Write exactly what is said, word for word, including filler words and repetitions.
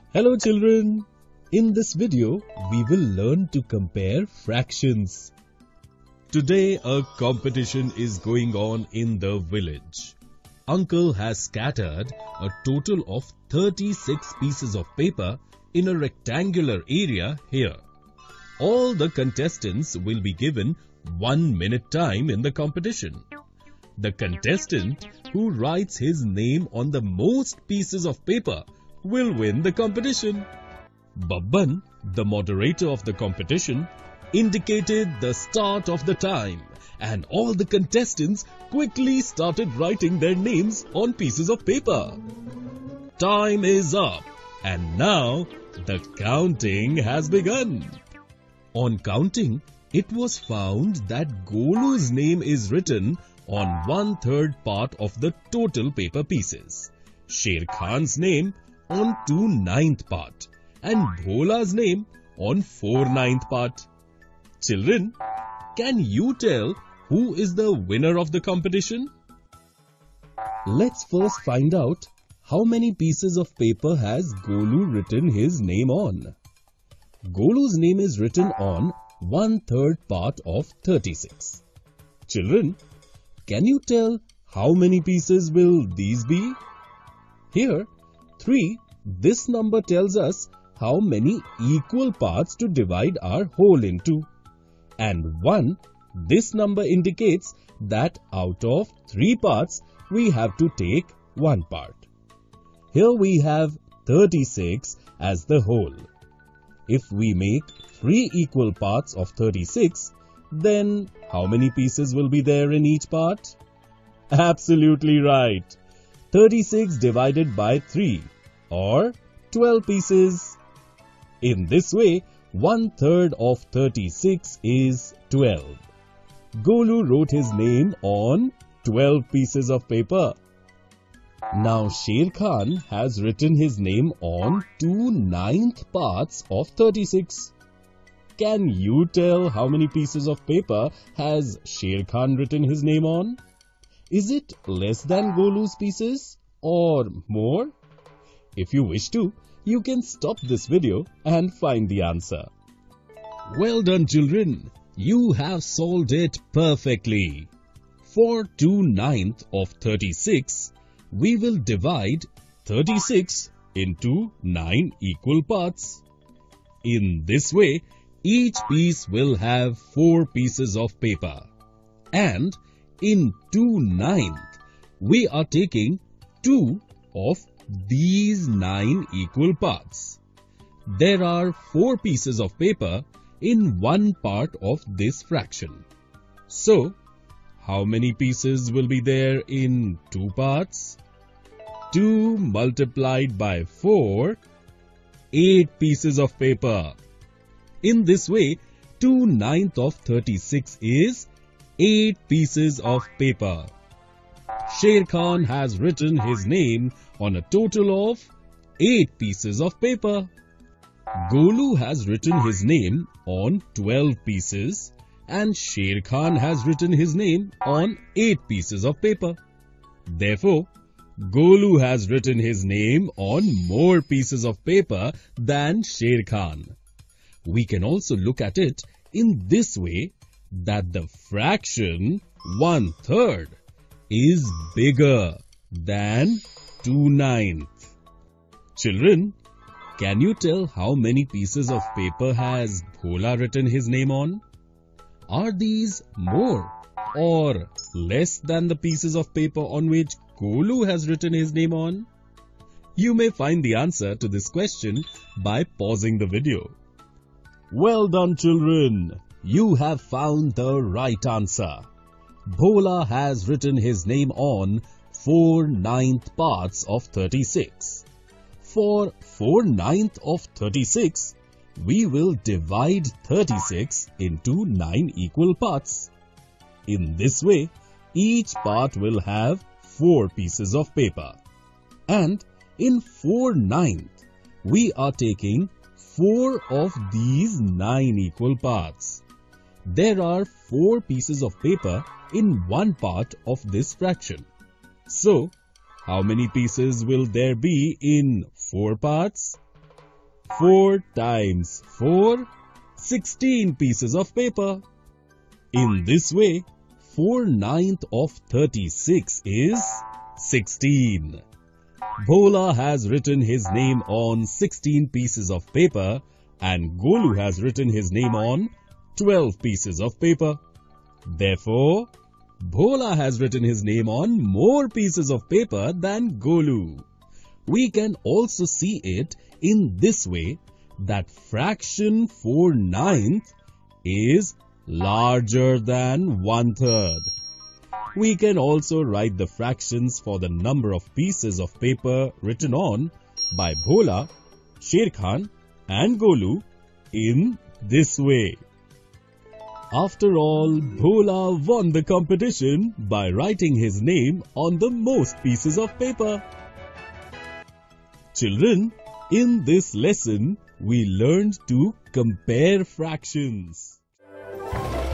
Hello children, in this video we will learn to compare fractions. Today a competition is going on in the village. Uncle has scattered a total of thirty-six pieces of paper in a rectangular area here. All the contestants will be given one minute time in the competition. The contestant who writes his name on the most pieces of paper will win the competition. Babban, the moderator of the competition, indicated the start of the time, and all the contestants quickly started writing their names on pieces of paper. Time is up, and now the counting has begun. On counting, it was found that Golu's name is written on one-third part of the total paper pieces, Sher Khan's name on two-ninth part, and Bhola's name on four-ninth part. Children, can you tell who is the winner of the competition? Let's first find out how many pieces of paper has Golu written his name on. Golu's name is written on one-third part of thirty-six. Children, can you tell how many pieces will these be? Here, three, this number tells us how many equal parts to divide our whole into. And one, this number indicates that out of three parts, we have to take one part. Here we have thirty-six as the whole. If we make three equal parts of thirty-six, then how many pieces will be there in each part? Absolutely right. thirty-six divided by three, or twelve pieces. In this way, one-third of thirty-six is twelve. Golu wrote his name on twelve pieces of paper. Now Sher Khan has written his name on two-ninth parts of thirty-six. Can you tell how many pieces of paper has Sher Khan written his name on? Is it less than Golu's pieces or more? If you wish to, you can stop this video and find the answer. Well done children, you have solved it perfectly. For two-ninth of thirty-six, we will divide thirty-six into nine equal parts. In this way, each piece will have four pieces of paper. And in two-ninth, we are taking two of these nine equal parts. There are four pieces of paper in one part of this fraction. So, how many pieces will be there in two parts? two multiplied by four, eight pieces of paper. In this way, two-ninth of thirty-six is eight pieces of paper. Sher Khan has written his name on a total of eight pieces of paper. Golu has written his name on twelve pieces and Sher Khan has written his name on eight pieces of paper. Therefore, Golu has written his name on more pieces of paper than Sher Khan. We can also look at it in this way, that the fraction one-third is bigger than two-ninth. Children, can you tell how many pieces of paper has Bhola written his name on? Are these more or less than the pieces of paper on which Golu has written his name on? You may find the answer to this question by pausing the video. Well done children, you have found the right answer. Bhola has written his name on four-ninth parts of thirty-six. For four-ninth of thirty-six, we will divide thirty-six into nine equal parts. In this way, each part will have four pieces of paper. And in four-ninth, we are taking four of these nine equal parts. There are four pieces of paper in one part of this fraction. So, how many pieces will there be in four parts? four times four, sixteen pieces of paper. In this way, four ninths of thirty-six is sixteen. Bhola has written his name on sixteen pieces of paper and Golu has written his name on twelve pieces of paper. Therefore, Bhola has written his name on more pieces of paper than Golu. We can also see it in this way, that fraction four ninths is larger than one third. We can also write the fractions for the number of pieces of paper written on by Bhola, Sher Khan and Golu in this way. After all, Bhola won the competition by writing his name on the most pieces of paper. Children, in this lesson, we learned to compare fractions.